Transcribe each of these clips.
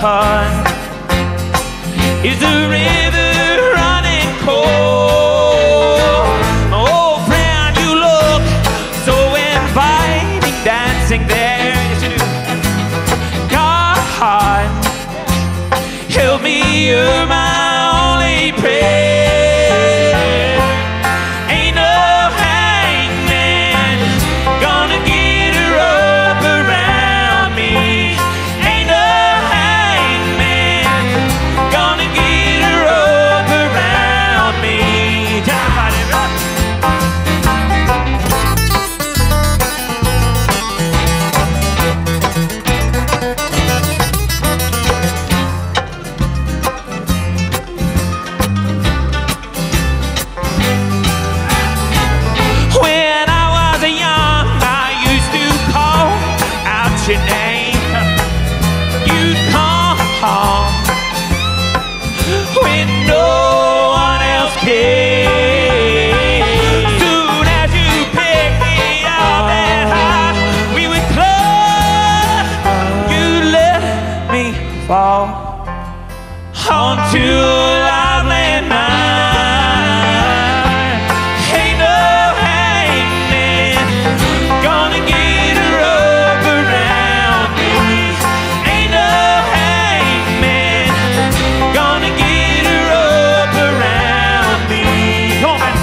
heart? Is the river running cold? Oh, friend, you look so inviting, dancing there. Yes, you do. God, help me, you're my only prayer. Ain't no hangman gonna get her up around me. Ain't no hangman gonna get her up around me. Everybody rock. When I was young, I used to call out your name. You'd come when no one else came. Soon as you picked me up that high, we would close. You let me fall onto lively night. Ain't no hangman gonna get her up around me. Ain't no hangman gonna get her up around me. Come on, man.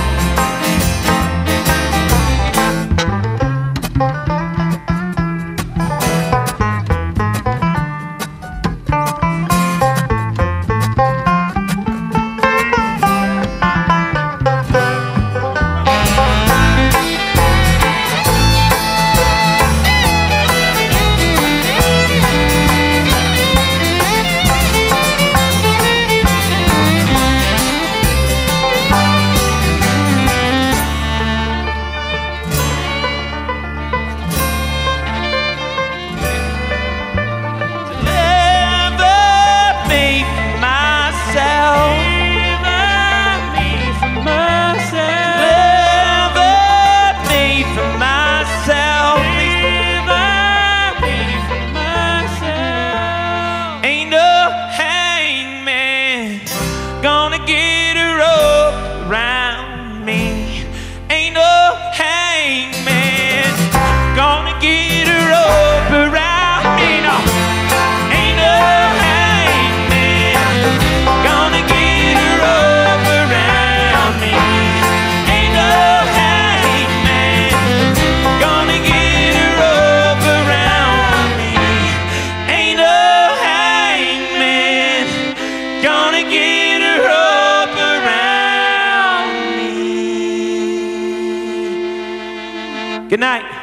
Ain't no hangman gonna get her up around me. Ain't no hangman gonna get her up around me. No. Ain't no hangman gonna get her up around me. Ain't no hangman gonna get her up around me. Ain't no hangman gonna get her up around me. Good night.